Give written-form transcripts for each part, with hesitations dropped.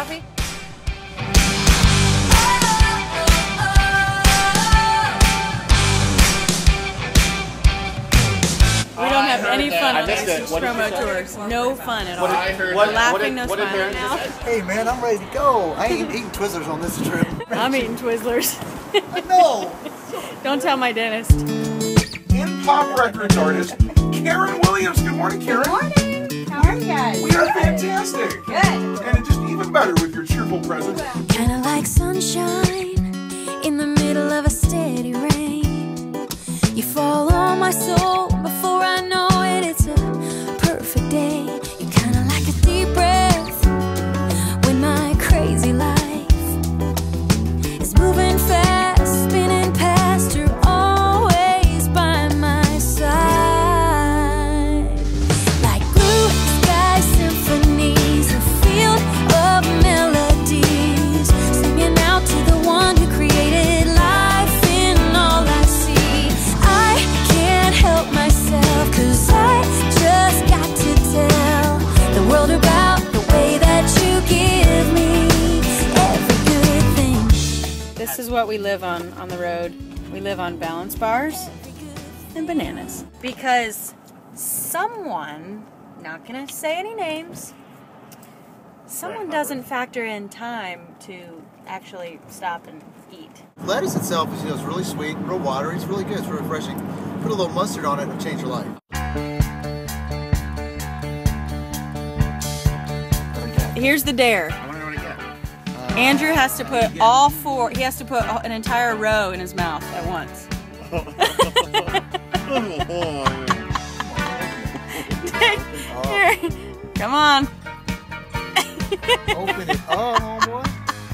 coffee? We don't have any fun on these promo tours. No fun at all. We're laughing, no smiling now. Hey man, I'm ready to go. I ain't eating Twizzlers on this trip. I'm eating Twizzlers. No! Don't tell my dentist. In Pop Records artist, Karen Williams. Good morning, Karen. Good morning. How are you guys? We are fantastic. Good. And it's just even better with your cheerful presence. Kinda like sunshine in the middle of a steady rain. You fall on my soul before I know it. It's a perfect day. You're kinda like a deep breath when my crazy life is moving fast, spinning past. You're always by my side. Like blue sky symphonies, a field of melodies, singing out to the one who created life in all I see. I can't help myself, 'cause I just got to tell the world about the way that you give me every good thing. This is what we live on the road. We live on balance bars and bananas. Because someone, not gonna say any names, someone doesn't factor in time to actually stop and eat. Lettuce itself is, it's really sweet, real watery. It's really good. It's really refreshing. Put a little mustard on it and it'll change your life. Here's the dare. I want to know what I get. Andrew has to put all four, he has to put an entire row in his mouth at once. Here, come on. Open it up, homeboy.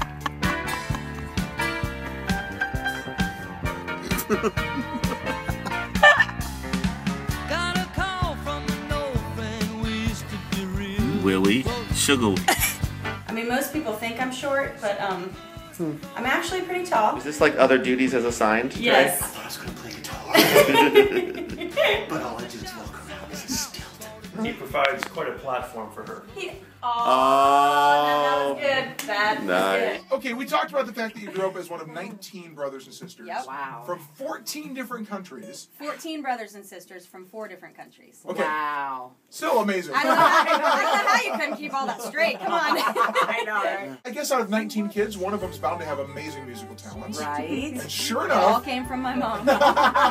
Willie Sugar. I mean, most people think I'm short, but I'm actually pretty tall. Is this like other duties as assigned? Yes. I thought I was going to play guitar. But all I do is walk around as a stilt. He provides quite a platform for her. That was good. That was Nice. good. Okay, we talked about the fact that you grew up as one of 19 brothers and sisters. Yep. Wow. From 14 different countries. 14 brothers and sisters from 4 different countries. Okay. Wow. Still amazing. I don't know how you couldn't keep all that straight. Come on. I know, right? I guess out of 19 kids, one of them's bound to have amazing musical talents. Right. And sure They all enough, came from my mom. My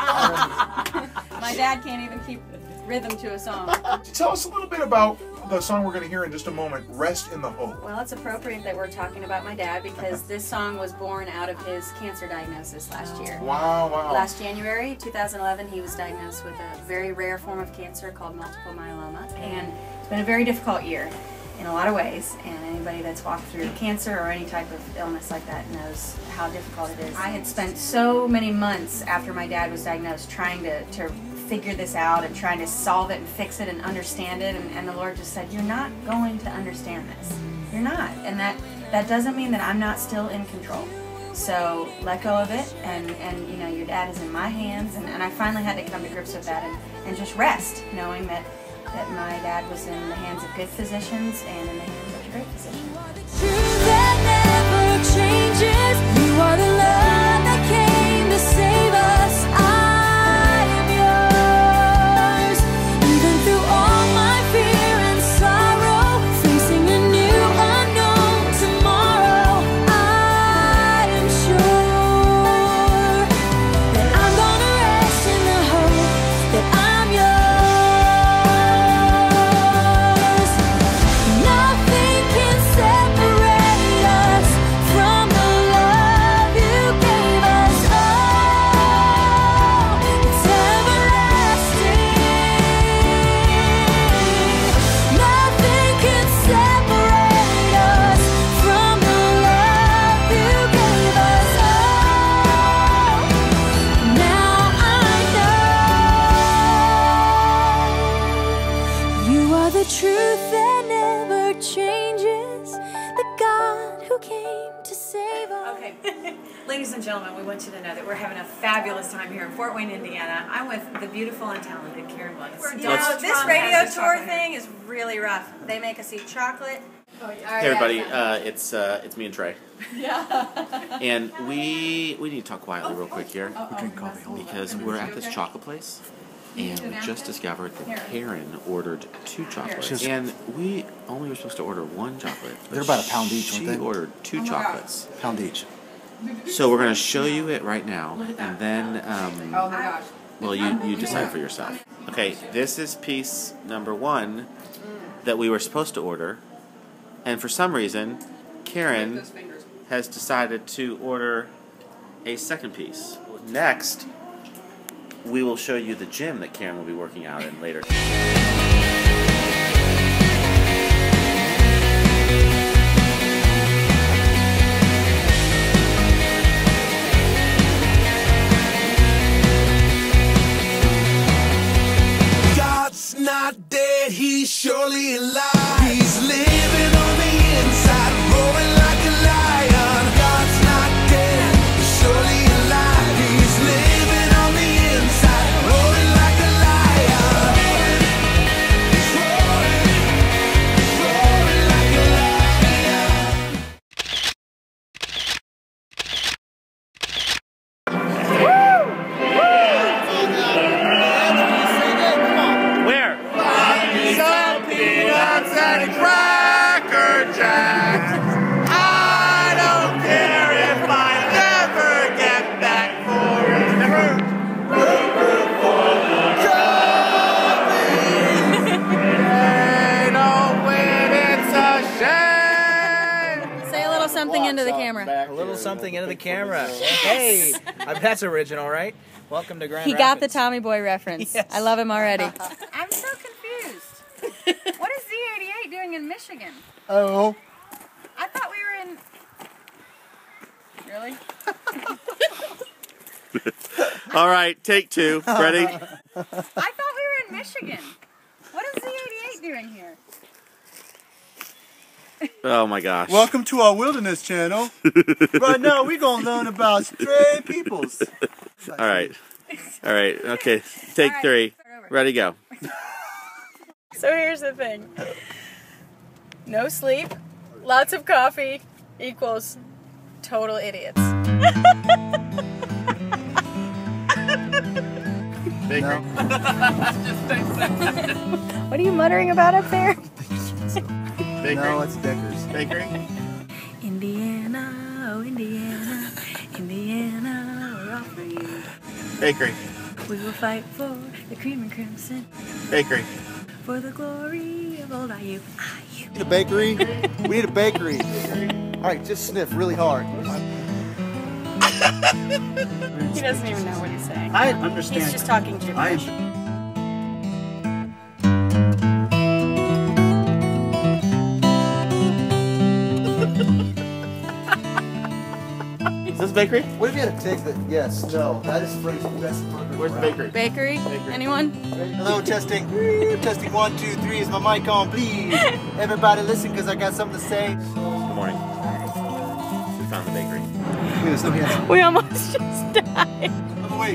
dad can't even keep rhythm to a song. tell us a little bit about the song we're going to hear in just a moment, Rest in the Hope. Well, it's appropriate that we're talking about my dad because this song was born out of his cancer diagnosis last year. Wow, wow. Last January 2011, he was diagnosed with a very rare form of cancer called multiple myeloma. And it's been a very difficult year in a lot of ways. And anybody that's walked through cancer or any type of illness like that knows how difficult it is. I had spent so many months after my dad was diagnosed trying to figure this out and trying to solve it and fix it and understand it, and the Lord just said, you're not going to understand this. You're not. And that doesn't mean that I'm not still in control. So let go of it, and you know, your dad is in my hands, and I finally had to come to grips with that and just rest, knowing that my dad was in the hands of good physicians and in the hands of a great physician. Truth that never changes. You are the love that came to save us. I am yours. Even through all my fear and sorrow, facing a new unknown tomorrow, I am sure that I'm gonna rest in the hope that I'm yours. Nothing can separate us from the love you gave us. Oh, it's everlasting. Nothing can separate us from the love you gave us. Oh, now I know you are the truth that never changes, the God who came to save us. Okay, ladies and gentlemen, we want you to know that we're having a fabulous time here in Fort Wayne, Indiana. I'm with the beautiful and talented Karen Williams. You know, this radio tour thing is really rough. They make us eat chocolate. Hey everybody, it's me and Trey. Yeah. And we need to talk quietly real quick here. Because we're at this chocolate place, and we just discovered that Karen ordered 2 chocolates, and we only were supposed to order 1 chocolate. They're about a pound each, weren't they? She ordered 2 chocolates. Pound each. So we're gonna show you it right now, and then Oh my gosh. well, you decide for yourself. Okay, this is piece number 1 that we were supposed to order, and for some reason, Karen has decided to order a second piece. Next, we will show you the gym that Karen will be working out in later. God's not dead, he's surely alive. He's living on the inside, roaring like a lion. God's not dead, he's surely alive. He's living on the inside, roaring like a lion. He's roaring like a lion. Where? Some peanuts and Cracker Jacks. I don't care if I never get back for it. They don't win, it's a shame. Say a little something into the camera. A little something into the camera. Hey, that's original, right? Welcome to Grand He Rapids. got the Tommy Boy reference. Yes. I love him already. I'm so confused. What is Z88 doing in Michigan? Oh. I thought we were in. Really? All right, take 2. Ready? I thought we were in Michigan. What is Z88 doing here? Oh my gosh. Welcome to our wilderness channel. Right now, we're going to learn about stray peoples. All right. All right. Okay. Take 3. Ready, go. So here's the thing. No sleep, lots of coffee equals total idiots. Bakery. What are you muttering about up there? Bakery. No, it's Deckers. Bakery. Indiana, oh Indiana, Indiana, we're all for you. Bakery. We will fight for the cream and crimson, Bakery. for the glory of old IU. We need a bakery. We need a bakery. All right, just sniff really hard. He doesn't even know what he's saying. I understand. He's just talking gibberish. Is this bakery? What if you had a take that? Yes, no. That is Frank's best burger. Where's the bakery? Bakery? Anyone? Hello, testing. Testing 1, 2, 3. Is my mic on, please? Everybody listen, because I got something to say. Good morning. We found the bakery. Look at this, no hands. We almost just died. I'm awake.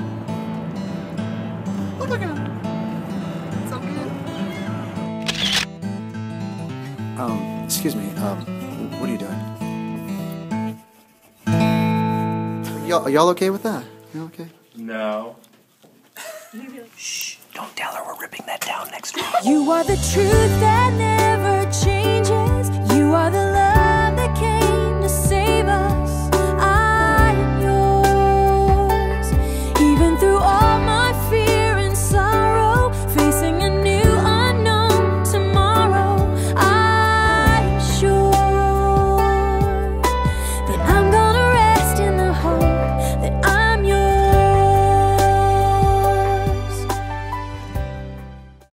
Oh my god. So good. Excuse me, what are you doing? Are y'all okay with that? You okay? No. Shh, don't tell her we're ripping that down next week. You are the truth that never